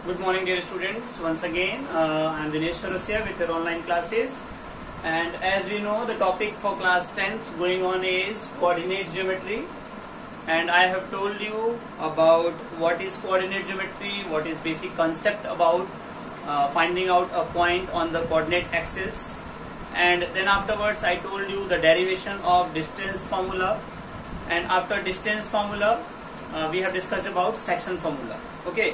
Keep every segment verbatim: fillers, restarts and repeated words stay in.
Good morning, dear students. Once again, uh, I am Dinesh Chaurasia with your online classes. And as we know, the topic for class tenth going on is coordinate geometry. And I have told you about what is coordinate geometry, what is basic concept about uh, finding out a point on the coordinate axis. And then afterwards, I told you the derivation of distance formula. And after distance formula, uh, we have discussed about section formula. Okay.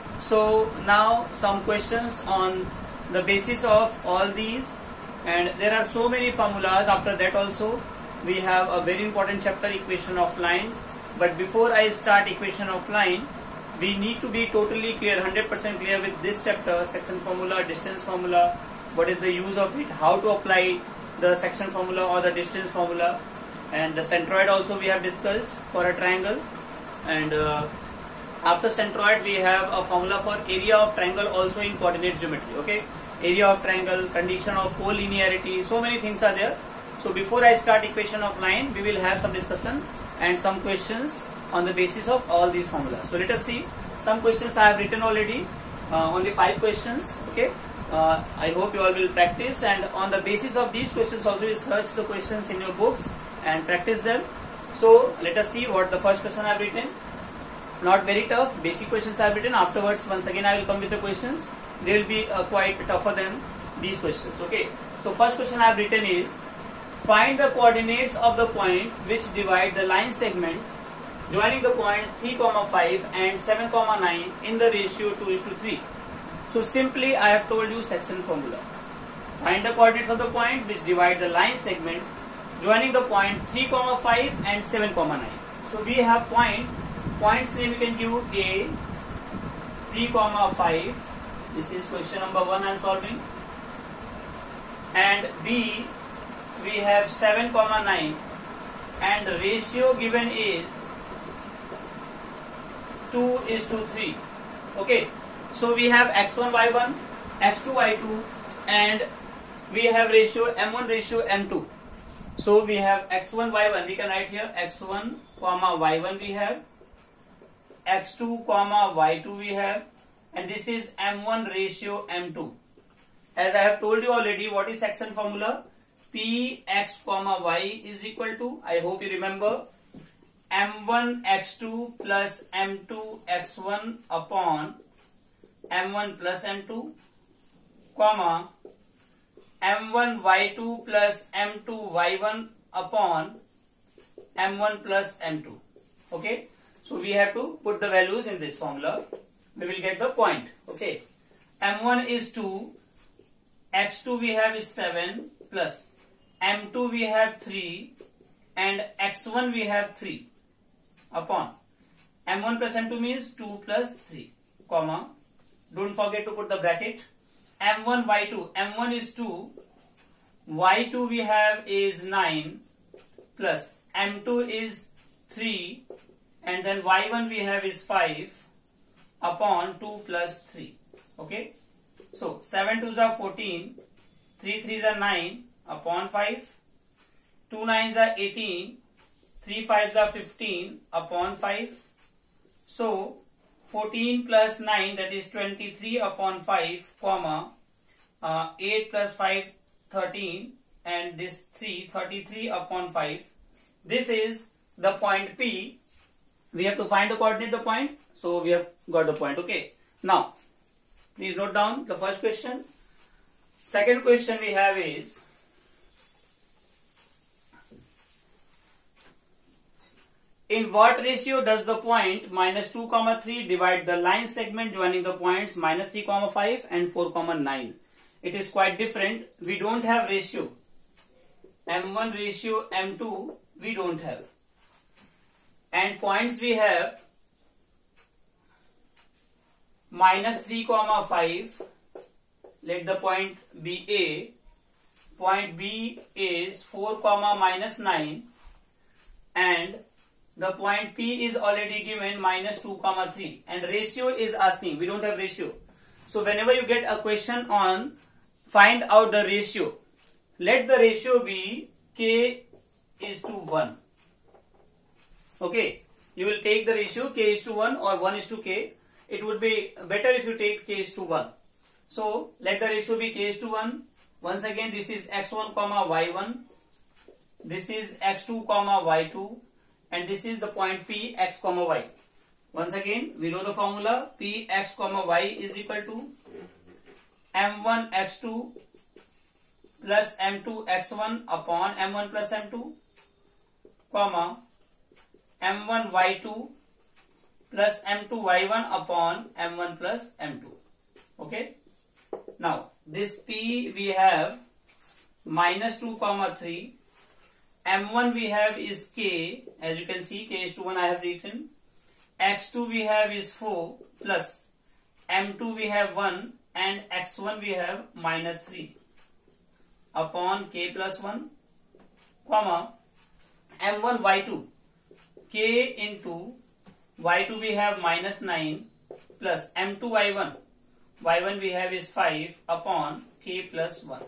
So now some questions on the basis of all these, and there are so many formulas. After that also we have a very important chapter, equation of line. But before I start equation of line, we need to be totally clear, one hundred percent clear with this chapter, section formula, distance formula, what is the use of it, how to apply the section formula or the distance formula, and the centroid also we have discussed for a triangle. And uh, after centroid, we have a formula for area of triangle also in coordinate geometry. Okay, area of triangle, condition of collinearity, so many things are there. So before I start equation of line, we will have some discussion and some questions on the basis of all these formulas. So let us see. Some questions I have written already, uh, only five questions. Okay, uh, I hope you all will practice, and on the basis of these questions also you search the questions in your books and practice them. So let us see what the first question I have written. Not very tough, basic questions I have written. Afterwards, once again I will come with the questions. They will be uh, quite tougher than these questions. Okay. So first question I have written is, find the coordinates of the point which divide the line segment joining the points three, five and seven, nine in the ratio two is to three. So simply I have told you section formula. Find the coordinates of the point which divide the line segment joining the point three, five and seven, nine. So we have point. Points name you can give A, three, five. This is question number one I am solving. And B, we have seven, nine. And the ratio given is two is to three. Okay. So we have x one, y one, x two, y two, and we have ratio m one ratio m two. So we have x one, y one. We can write here x one, y one we have. x two, y two we have, and this is m one ratio m two. As I have told you already, what is section formula? P x, y is equal to, I hope you remember, m one x two plus m two x one upon m one plus m two, comma, m one y two plus m two y one upon m one plus m two. Okay. So we have to put the values in this formula. We will get the point. Okay. m one is two, x two we have is seven, plus m two we have three, and x one we have three, upon m one plus m two means two plus three, comma, don't forget to put the bracket, m one y two, m one is two, y two we have is nine, plus m two is three, and then y one we have is five upon two plus three. Okay. So seven twos are fourteen, three threes are nine upon five, two nines are eighteen, three fives are fifteen upon five. So fourteen plus nine, that is twenty-three upon five, comma, uh, eight plus five, thirteen, and this three, thirty-three upon five. This is the point P. We have to find the coordinate the point. So we have got the point. Okay. Now, please note down the first question. Second question we have is, in what ratio does the point minus two, three divide the line segment joining the points minus three, five and four, nine? It is quite different. We don't have ratio. m one ratio m two we don't have. And points we have minus three, five. Let the point be A. Point B is four, minus nine. And the point P is already given minus two, three. And ratio is asking. We don't have ratio. So whenever you get a question on find out the ratio, let the ratio be K is to one. Okay, you will take the ratio k is to one or one is to k. it would be better if you take k is to one. So let the ratio be k is to one. Once again, this is x one comma y one. This is x two comma y two. And this is the point P x comma y. Once again, we know the formula. P x comma y is equal to m one x two plus m two x one upon m one plus m two, comma m one y two plus m two y one upon m one plus m two. Okay. Now this P we have minus two comma three. M one we have is k, as you can see, k is to one I have written. X two we have is four plus m two we have one and x one we have minus three upon k plus one, comma m one y two, k into y two we have minus nine plus m two y one, y one we have is five upon k plus one.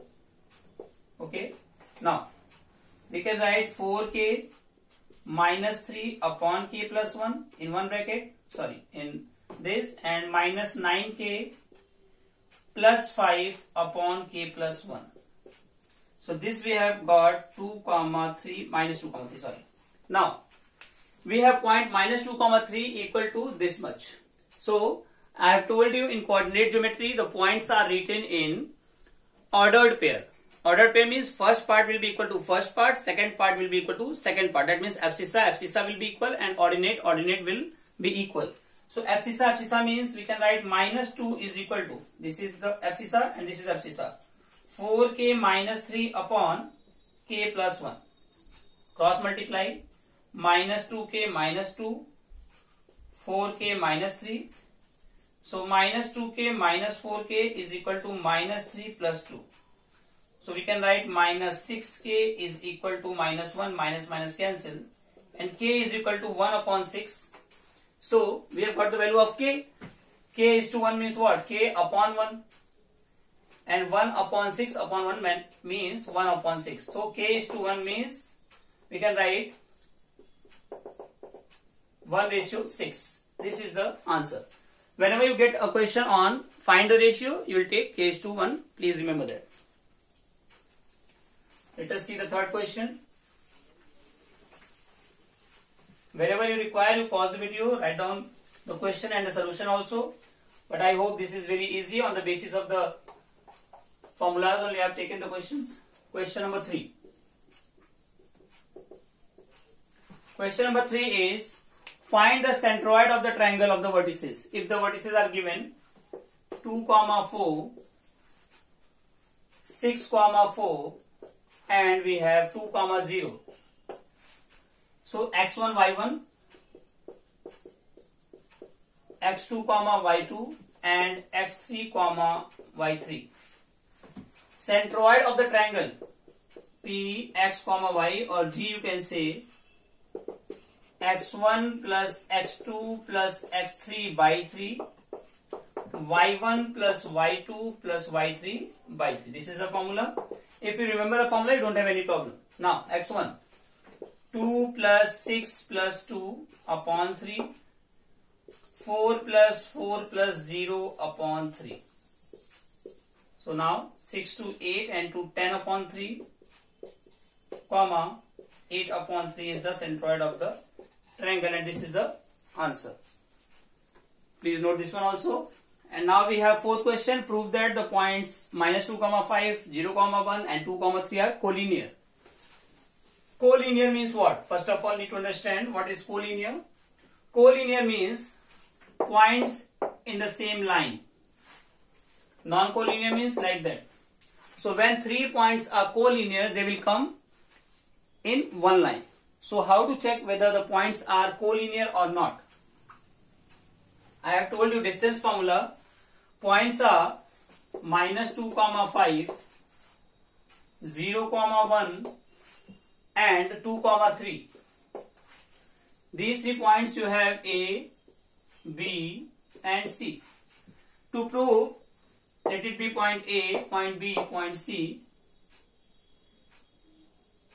Okay. Now we can write four k minus three upon k plus one in one bracket, sorry, in this, and minus nine k plus five upon k plus one. So this we have got two comma three minus two comma three, sorry. Now we have point minus two comma three equal to this much. So I have told you in coordinate geometry the points are written in ordered pair. Ordered pair means first part will be equal to first part, second part will be equal to second part. That means abscissa, abscissa will be equal, and ordinate, ordinate will be equal. So abscissa, abscissa means we can write minus two is equal to, this is the abscissa and this is abscissa, four k minus three upon k plus one. Cross multiply, minus two k minus two, four k minus three. So minus two k minus four k is equal to minus three plus two. So we can write minus six k is equal to minus one, minus minus cancel, and k is equal to one upon six. So we have got the value of k. K is to one means what? K upon one. And one upon six upon one means one upon six. So k is to one means we can write one ratio six. This is the answer. Whenever you get a question on find the ratio, you will take k is to one. Please remember that. Let us see the third question. Wherever you require, you pause the video, write down the question and the solution also. But I hope this is very easy. On the basis of the formulas only I have taken the questions. Question number three. Question number three is, find the centroid of the triangle of the vertices. If the vertices are given two comma four, six comma four, and we have two comma zero. So x one y one, x two comma y two, and x three comma y three. Centroid of the triangle P x comma y, or G you can say x one plus x two plus x three by three, y one plus y two plus y three by three. This is the formula. If you remember the formula, you don't have any problem. Now x one, two plus six plus two upon three, four plus four plus zero upon three. So now six to eight and to ten upon three, comma eight upon three is the centroid of the triangle, and this is the answer. Please note this one also. And now we have fourth question. Prove that the points minus two comma five, zero comma one and two comma three are collinear. Collinear means what? First of all, need to understand what is collinear. Collinear means points in the same line. Non-collinear means like that. So when three points are collinear, they will come in one line. So how to check whether the points are collinear or not? I have told you distance formula. Points are minus two comma five, zero comma one and two comma three. These three points you have A, B and C. To prove, let it be point A, point B, point C.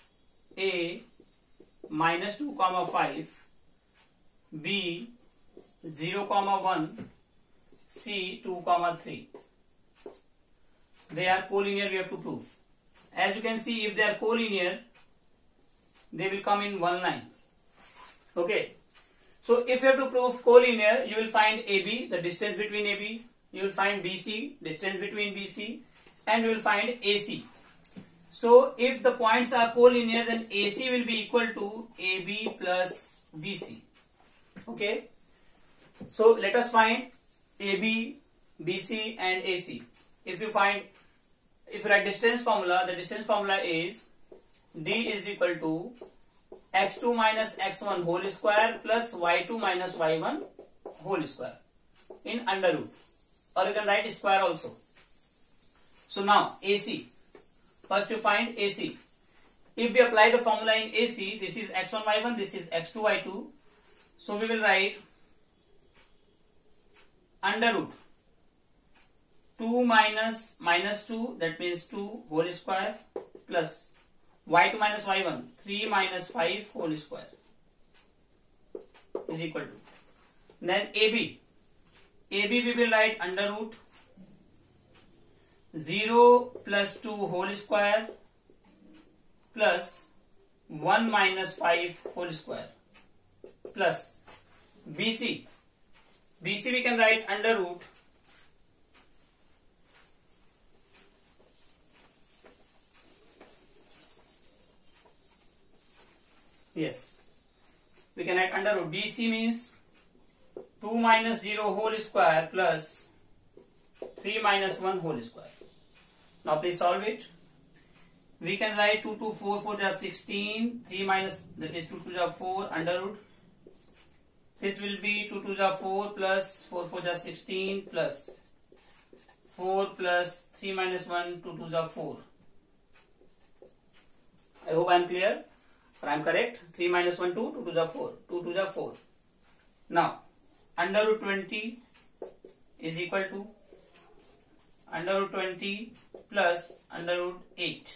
A minus two comma five, B zero comma one, C two comma three. They are collinear, we have to prove. As you can see, if they are collinear, they will come in one line. Okay. So if you have to prove collinear, you will find A B, the distance between A B. You will find B C, distance between B C, and you will find A C. So if the points are collinear, then A C will be equal to A B plus B C. Okay. So let us find A B, B C and A C. If you find, if you write distance formula, the distance formula is D is equal to x two minus x one whole square plus y two minus y one whole square in under root, or you can write square also. So now A C, first you find A C. If we apply the formula in A C, this is x one y one, this is x two y two. So we will write under root two minus minus two, that means two whole square, plus y two minus y one, three minus five whole square is equal to. Then A B. A B we will write under root zero plus two whole square plus one minus five whole square plus B C. B C we can write under root yes we can write under root B C means two minus zero whole square plus three minus one whole square. Now please solve it. We can write two to four, four is sixteen, three minus, that is two to the four under root. This will be two to the four plus four, four is sixteen plus four plus three minus one, two to the four. I hope I am clear, or I am correct. three minus one, two, two to the four, two to the four. Now under root twenty is equal to under root twenty plus under root eight.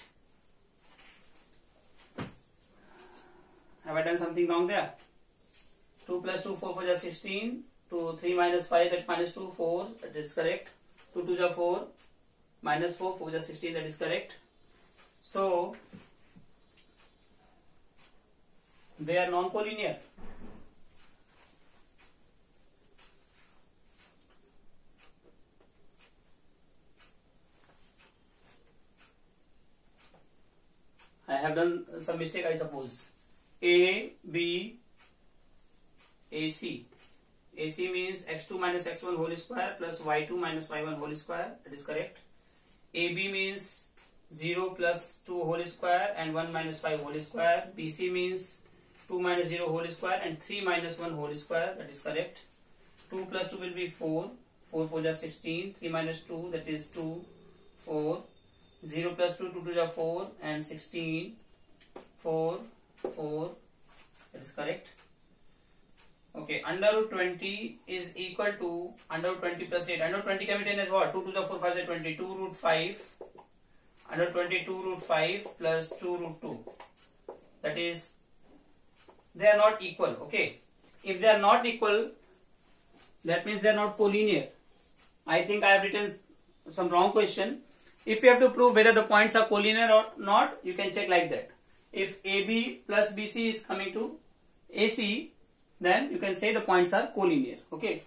Have I done something wrong there? two plus two, four, four is sixteen. two, three minus five, that is minus two, four, that is correct. two to the four, minus four, four is sixteen, that is correct. So they are non-collinear. I have done some mistake, I suppose. A, B, A C. A C means x two minus x one whole square plus y two minus y one whole square. That is correct. A B means zero plus two whole square and one minus five whole square. B C means two minus zero whole square and three minus one whole square. That is correct. two plus two will be four. four, four is sixteen. three minus two, that is two. four. zero plus two, two to the four and sixteen. four. four. That is correct. Okay, under root twenty is equal to under root twenty plus eight. Under root twenty can be taken as what? two to the four, five is twenty. two root five. Under twenty, two root five plus two root two. That is, they are not equal. Okay. If they are not equal, that means they are not collinear. I think I have written some wrong question. If you have to prove whether the points are collinear or not, you can check like that. If A B plus B C is coming to A C, then you can say the points are collinear. Okay.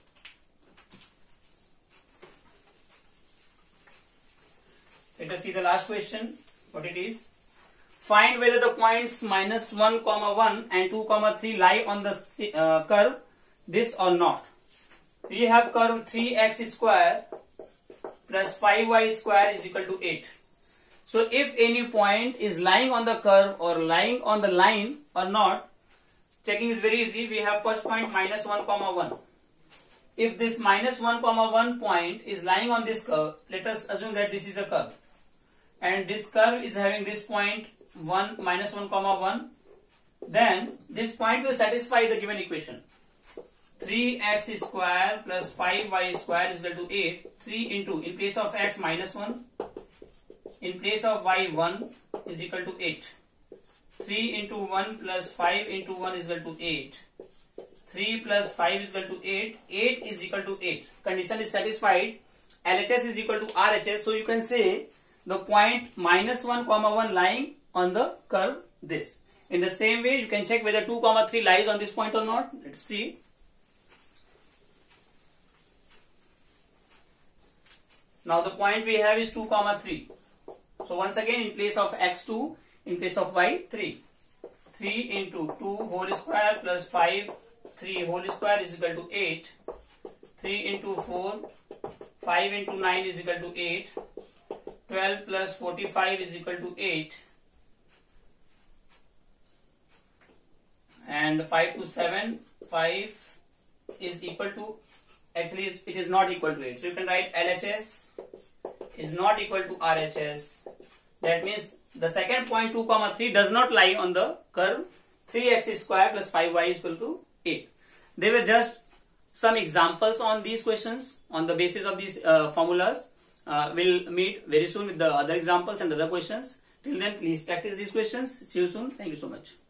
Let us see the last question. What it is? Find whether the points minus one comma one and two comma three lie on the uh, curve this or not. We have curve three x square plus five y square is equal to eight. So if any point is lying on the curve or lying on the line or not, checking is very easy. We have first point minus one comma one. If this minus one comma one point is lying on this curve, let us assume that this is a curve, and this curve is having this point one minus one comma one, then this point will satisfy the given equation. three x square plus five y square is equal to eight. three into, in place of x, minus one, in place of y, one is equal to eight. three into one plus five into one is equal to eight. three plus five is equal to eight. eight is equal to eight. Condition is satisfied. L H S is equal to R H S. So you can say the point minus one comma one lying on the curve this. In the same way, you can check whether two comma three lies on this point or not. Let's see. Now the point we have is two comma three. So once again, in place of x two, in place of y three. three into two whole square plus five, three whole square is equal to eight. three into four, five into nine is equal to eight. twelve plus forty-five is equal to eight. And five to seven, five is equal to, actually it is not equal to eight. So you can write L H S is not equal to R H S. That means the second point two comma three does not lie on the curve three x square plus five y is equal to eight. They were just some examples on these questions on the basis of these uh, formulas. Uh, we'll meet very soon with the other examples and other questions. Till then, please practice these questions. See you soon. Thank you so much.